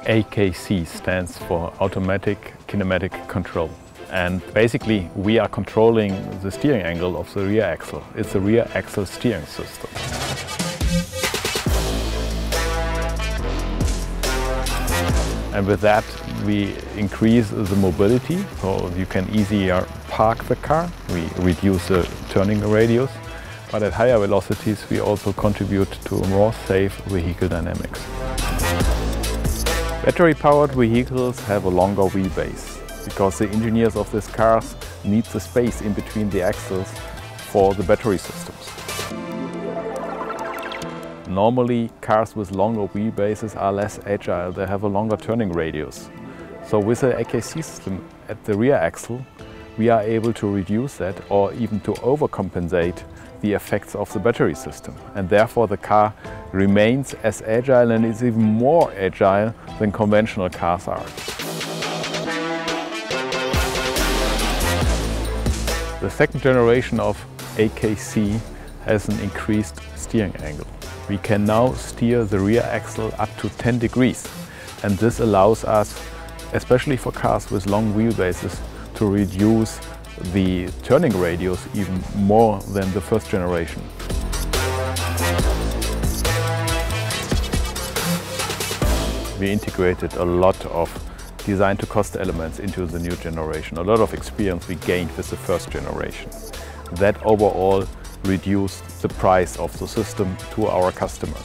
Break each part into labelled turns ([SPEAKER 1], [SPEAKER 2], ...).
[SPEAKER 1] AKC stands for Automatic Kinematic Control. And basically we are controlling the steering angle of the rear axle. It's a rear axle steering system. And with that we increase the mobility, so you can easier park the car. We reduce the turning radius, but at higher velocities we also contribute to more safe vehicle dynamics. Battery-powered vehicles have a longer wheelbase because the engineers of these cars need the space in between the axles for the battery systems. Normally, cars with longer wheelbases are less agile, they have a longer turning radius. So with the AKC system at the rear axle, we are able to reduce that or even to overcompensate the effects of the battery system. And therefore the car remains as agile and is even more agile than conventional cars are. The second generation of AKC has an increased steering angle. We can now steer the rear axle up to 10 degrees, and this allows us, especially for cars with long wheelbases, to reduce the turning radius even more than the first generation. We integrated a lot of design to cost elements into the new generation. A lot of experience we gained with the first generation. That overall reduced the price of the system to our customers.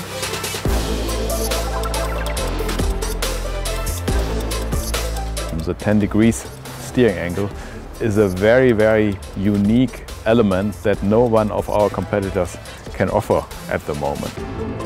[SPEAKER 1] The 10 degrees steering angle is a very, very unique element that no one of our competitors can offer at the moment.